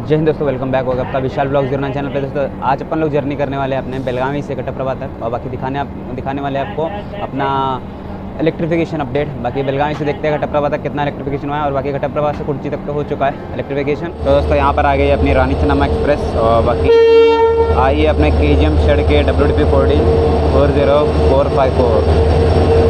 जय हिंद दोस्तों, welcome back होगा आपका विशाल ब्लॉग 09 चैनल पे। दोस्तों आज अपन लोग जर्नी करने वाले हैं अपने बेलगावी से घटप्रभा तक, और बाकी दिखाने वाले हैं आपको अपना इलेक्ट्रिफिकेशन अपडेट। बाकी बेलगावी से देखते हैं घटप्रभा तक कितना इलेक्ट्रिफिकेशन हुआ है, और बाकी घटप्रभा से कुर्ची तक तो हो चुका है इलेक्ट्रिफिकेशन। तो दोस्तों यहाँ पर आ गई अपनी रानी चन्नामा एक्सप्रेस, और बाकी आई है अपने KGM शेड के WDP 40454।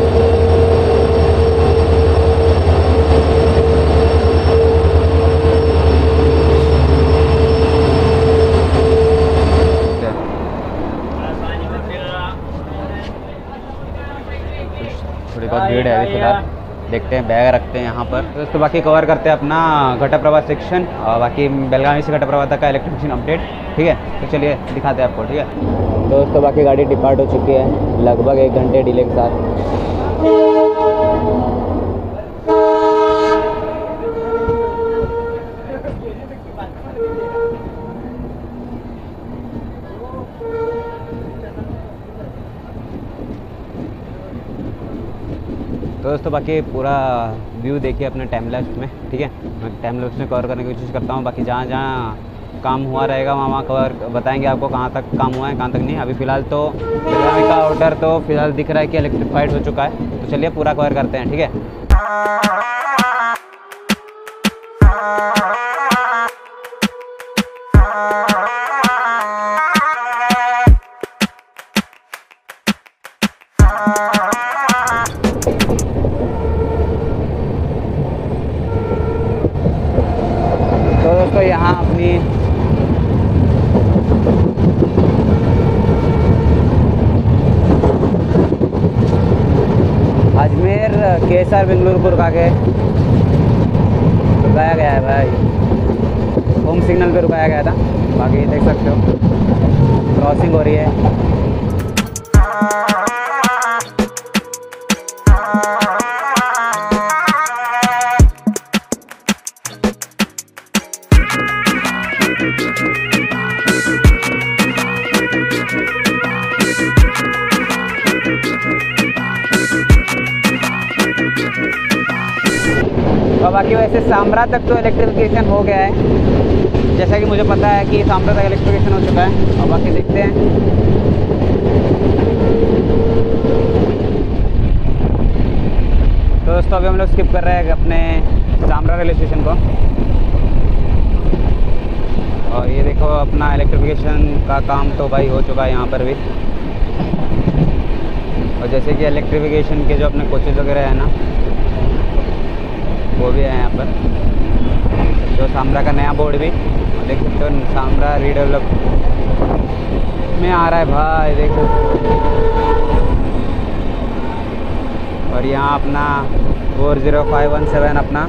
थोड़ी बहुत भीड़ है अभी फिलहाल, देखते हैं बैग रखते हैं यहाँ पर। दोस्तों बाकी कवर करते हैं अपना घटप्रभा सेक्शन, और बाकी बेलगावी से घटप्रभा तक का इलेक्ट्रिफिकेशन अपडेट। ठीक है, तो चलिए दिखाते हैं आपको। ठीक है दोस्तों, बाकी गाड़ी डिपार्ट हो चुकी है लगभग 1 घंटे डिले के साथ। तो दोस्तों बाकी पूरा व्यू देखिए अपने टाइम लैप्स में। ठीक है, मैं टाइम लैप्स में कवर करने की कोशिश करता हूँ। बाकी जहाँ जहाँ काम हुआ रहेगा वहाँ कवर बताएंगे आपको, कहाँ तक काम हुआ है कहाँ तक नहीं। अभी फ़िलहाल तो बेलगावी का आउटर तो फिलहाल दिख रहा है कि इलेक्ट्रिफाइड हो चुका है। तो चलिए पूरा कवर करते हैं। ठीक है, तो दोस्तों यहाँ अपनी अजमेर KSR बेंगलुरु रुका के रुकाया गया है भाई, होम सिग्नल पे रुकाया गया था। बाकी देख सकते हो क्रॉसिंग हो रही है। और बाकी वैसे सामरा तक तो इलेक्ट्रिफिकेशन हो गया है, जैसा कि मुझे पता है कि सामरा तक इलेक्ट्रिफिकेशन हो चुका है। और बाकी देखते हैं। तो दोस्तों अभी हम लोग स्किप कर रहे हैं अपने सामरा रेलवे स्टेशन को, और ये देखो अपना इलेक्ट्रिफिकेशन का काम तो भाई हो चुका है यहाँ पर भी। और जैसे कि इलेक्ट्रिफिकेशन के जो अपने कोचेज़ वगैरह है ना, वो भी है यहाँ पर। जो सामरा का नया बोर्ड भी देख सकते हो, सामरा रीडेवलप में आ रहा है भाई, देखो। और यहाँ अपना 40517 अपना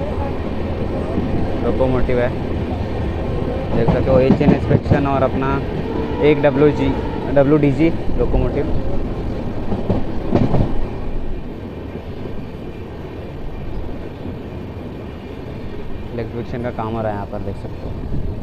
लोकोमोटिव है, देख सकते हो। HN इंस्पेक्शन और अपना एक WDG लोकोमोटिव। इलेक्ट्रिफिकेशन का काम हो रहा है यहाँ पर, देख सकते हो।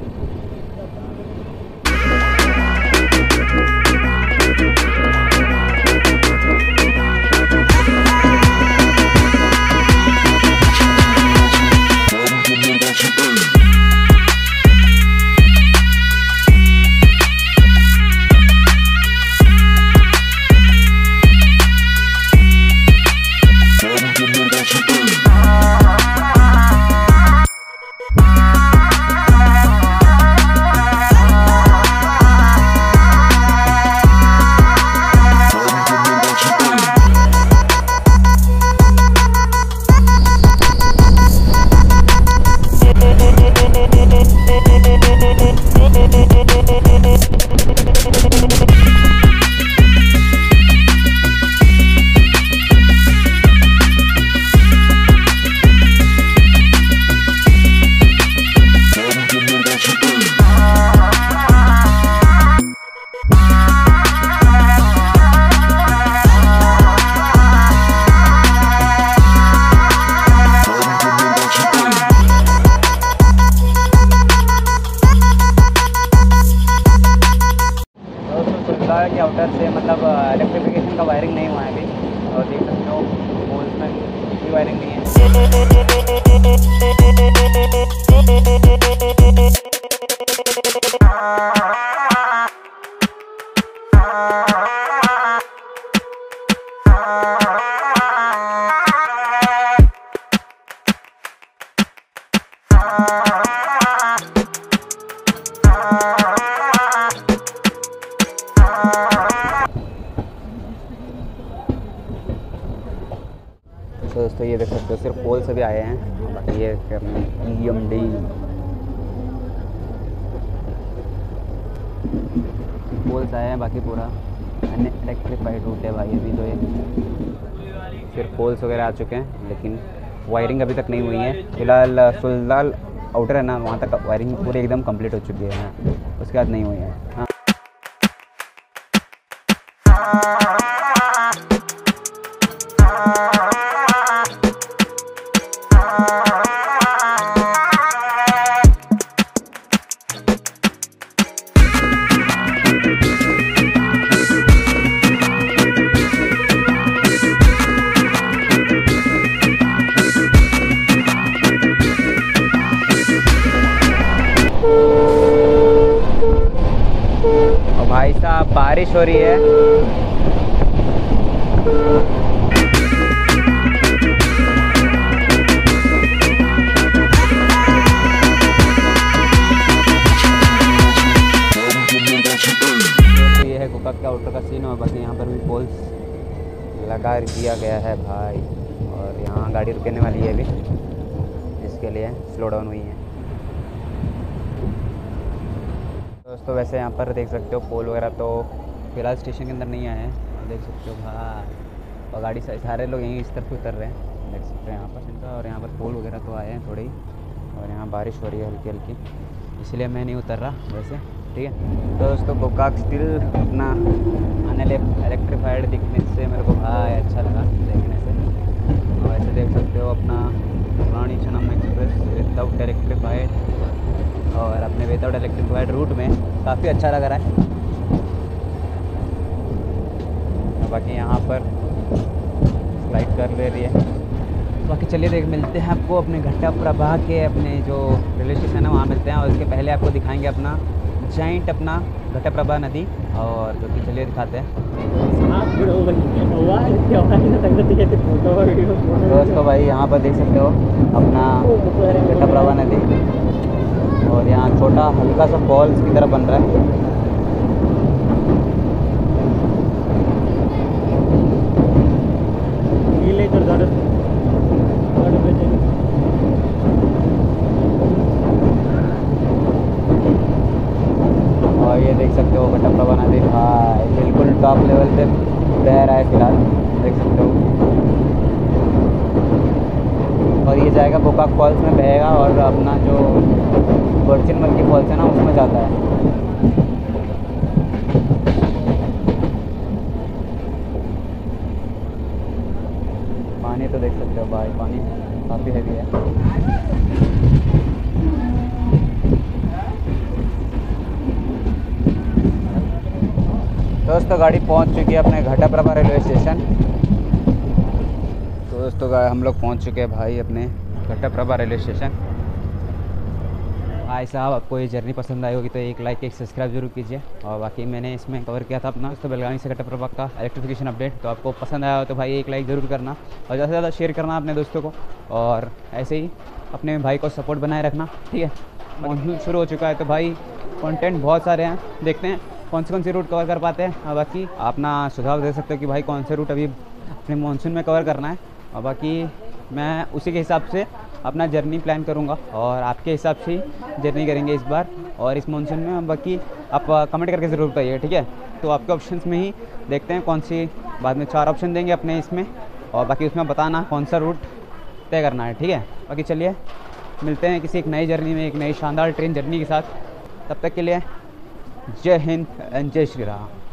कि आउटर से मतलब इलेक्ट्रिफिकेशन का वायरिंग नहीं हुआ है अभी, और देख सकते हो पोल्स में कोई वायरिंग नहीं है। दोस्तों ये देख सकते हो सिर्फ पोल से भी आए हैं, बाकी ये EMD पोल्स आए हैं, बाकी पूरा इलेक्ट्रीफाइड रूट है भाई। अभी तो ये सिर्फ पोल्स वगैरह आ चुके हैं, लेकिन वायरिंग अभी तक नहीं हुई है। फिलहाल सुल्तान आउटर है ना, वहाँ तक वायरिंग पूरी एकदम कंप्लीट हो चुकी है, उसके बाद नहीं हुई है। हाँ भाई साहब बारिश हो रही है। तो ये है गोकाक के आउटर का सीन, और बाकी यहाँ पर भी पोल्स लगा दिया गया है भाई। और यहाँ गाड़ी रुकने वाली है अभी, इसके लिए स्लो डाउन हुई है दोस्तों। वैसे यहाँ पर देख सकते हो पोल वगैरह तो फिलहाल स्टेशन के अंदर नहीं आए हैं, देख सकते हो भाई। और गाड़ी से सारे लोग यहीं इस तरफ उतर रहे हैं, देख सकते हैं यहाँ पर इनका। और यहाँ पर पोल वगैरह तो आए हैं थोड़े ही, और यहाँ बारिश हो रही है हल्की हल्की, इसलिए मैं नहीं उतर रहा वैसे, ठीक है। तो दोस्तों गोकाक स्टिल अपना इलेक्ट्रीफाइड दिखने से मेरे को भाई अच्छा लगा देखने से। और ऐसे देख सकते हो अपना पुरानी चनम एक्सप्रेस विदाउट इलेक्ट्रीफाइड, और अपने विदाउट इलेक्ट्रीफाइड रूट में काफ़ी अच्छा लग रहा है। बाकी यहाँ पर स्लाइड कर ले रही है। बाकी चलिए देख मिलते हैं आपको अपने घट्टाप्रभा के अपने जो रेलवे स्टेशन है वहाँ मिलते हैं। और इसके पहले आपको दिखाएंगे अपना जाइंट अपना घट्टाप्रभा नदी, और जो कि चलिए दिखाते हैं दोस्तों। भाई यहाँ पर देख सकते हो अपना घट्टाप्रभा नदी, और यहाँ छोटा हल्का सा फॉल्स की तरह बन रहा है। और ये देख सकते हो घट्टाप्रभा नदी भाई बिल्कुल टॉप लेवल पे बह रहा है फिलहाल, देख सकते हो। और ये जाएगा गोकाक फॉल्स में बहेगा, और अपना जो बर्चिनमल की फॉल्स है ना उसमें जाता है। पानी तो देख सकते हो भाई, पानी काफ़ी हैवी है। दोस्तों गाड़ी पहुंच चुकी है अपने घट्टाप्रभा रेलवे स्टेशन। तो दोस्तों हम लोग पहुंच चुके हैं भाई अपने घट्टाप्रभा रेलवे स्टेशन। भाई साहब आपको ये जर्नी पसंद आई होगी तो एक लाइक एक सब्सक्राइब जरूर कीजिए। और बाकी मैंने इसमें कवर किया था अपना तो बेलगावी से घट्टाप्रभा का इलेक्ट्रिफिकेशन अपडेट। तो आपको पसंद आया हो तो भाई एक लाइक ज़रूर करना, और ज़्यादा से ज़्यादा शेयर करना अपने दोस्तों को, और ऐसे ही अपने भाई को सपोर्ट बनाए रखना, ठीक है। मानसून शुरू हो चुका है तो भाई कंटेंट बहुत सारे हैं, देखते हैं कौन सी रूट कवर कर पाते हैं। और बाकी अपना सुझाव दे सकते हो कि भाई कौन से रूट अभी अपने मानसून में कवर करना है, और बाकी मैं उसी के हिसाब से अपना जर्नी प्लान करूंगा, और आपके हिसाब से ही जर्नी करेंगे इस बार और इस मानसून में। बाकी आप कमेंट करके ज़रूर बताइए, ठीक है। तो आपके ऑप्शंस में ही देखते हैं कौन सी, बाद में 4 ऑप्शन देंगे अपने इसमें, और बाकी उसमें बताना कौन सा रूट तय करना है, ठीक है। बाकी चलिए मिलते हैं किसी एक नई जर्नी में, एक नई शानदार ट्रेन जर्नी के साथ। तब तक के लिए जय हिंद एंड जय श्री राम।